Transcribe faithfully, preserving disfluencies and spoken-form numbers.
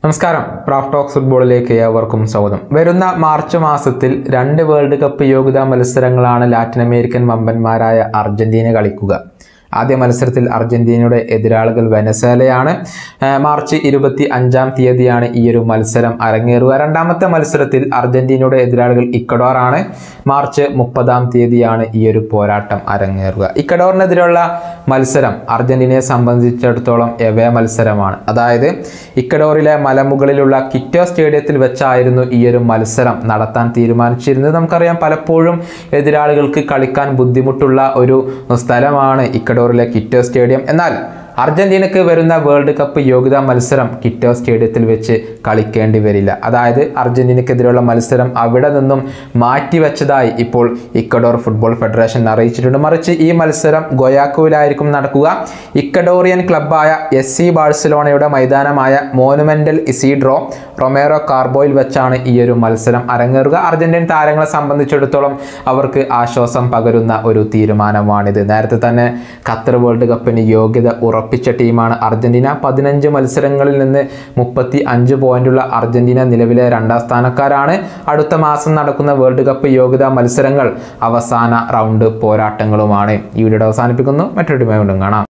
നമസ്കാരം. പ്രാഫ് ടോക്സ് ഫുട്ബോളിലേക്ക് ഏവർക്കും സ്വാഗതം. വരുന്ന മാർച്ച് മാസത്തിൽ രണ്ട് വേൾഡ് കപ്പ് യോഗ്യതാ മത്സരങ്ങളാണ് ലാറ്റിൻ അമേരിക്കൻ വമ്പന്മാരായ അർജന്റീന കളിക്കുക. ആദ്യ മത്സരത്തിൽ അർജന്റീനയുടെ എതിരാളികൾ വെനസ്വേലയാണ്. മാർച്ച് ഇരുപത്തി അഞ്ചാം തീയതിയാണ് ഈ ഒരു മത്സരം അരങ്ങേറുക. രണ്ടാമത്തെ മത്സരത്തിൽ അർജന്റീനയുടെ എതിരാളികൾ ഇക്വഡോർ ആണ്. മാർച്ച് മുപ്പതാം തീയതിയാണ് ഈ ഒരു പോരാട്ടം അരങ്ങേറുക. ഇക്വഡോറിനെതിരെയുള്ള മത്സരം അർജന്റീനയെ സംബന്ധിച്ചിടത്തോളം എവേ മത്സരമാണ്. അതായത് ഇക്വഡോറിലെ മലമുകളിലുള്ള കിറ്റോ സ്റ്റേഡിയത്തിൽ വെച്ചായിരുന്നു ഈ ഒരു മത്സരം നടത്താൻ തീരുമാനിച്ചിരുന്നത്. നമുക്കറിയാം, പലപ്പോഴും എതിരാളികൾക്ക് കളിക്കാൻ ബുദ്ധിമുട്ടുള്ള ഒരു സ്ഥലമാണ് ഇക്വഡോറിലെ കിറ്റോ സ്റ്റേഡിയം. എന്നാൽ അർജന്റീനക്ക് വരുന്ന വേൾഡ് കപ്പ് യോഗ്യതാ മത്സരം കിറ്റോ സ്റ്റേഡിയത്തിൽ വെച്ച് കളിക്കേണ്ടി വരില്ല. അതായത് അർജന്റീനക്കെതിരെയുള്ള മത്സരം അവിടെ നിന്നും മാറ്റിവെച്ചതായി ഇപ്പോൾ ഇക്വഡോർ ഫുട്ബോൾ ഫെഡറേഷൻ അറിയിച്ചിട്ടുണ്ട്. മറിച്ച് ഈ മത്സരം ഗൊയാക്കോയിലായിരിക്കും നടക്കുക. ഇക്വഡോറിയൻ ക്ലബ്ബായ എസ് സി ബാഴ്സലോണയുടെ മൈതാനമായ മോനുമെന്റൽ ഇസീഡ്രോ റൊമേറോ കാർബോയിൽ വെച്ചാണ് ഈ ഒരു മത്സരം അരങ്ങേറുക. അർജന്റീൻ താരങ്ങളെ സംബന്ധിച്ചിടത്തോളം അവർക്ക് ആശ്വാസം പകരുന്ന ഒരു തീരുമാനമാണിത്. നേരത്തെ തന്നെ ഖത്തർ വേൾഡ് കപ്പിന് യോഗ്യത ഉറപ്പിച്ച ടീമാണ് അർജന്റീന. പതിനഞ്ച് മത്സരങ്ങളിൽ നിന്ന് മുപ്പത്തി അഞ്ച് പോയിന്റുള്ള അർജന്റീന നിലവിലെ രണ്ടാം സ്ഥാനക്കാരാണ്. അടുത്ത മാസം നടക്കുന്ന വേൾഡ് കപ്പ് യോഗ്യതാ മത്സരങ്ങൾ അവസാന റൗണ്ട് പോരാട്ടങ്ങളുമാണ്. ഈ വീഡിയോ അവസാനിപ്പിക്കുന്നു. മറ്റൊരു വീണ്ടും കാണാം.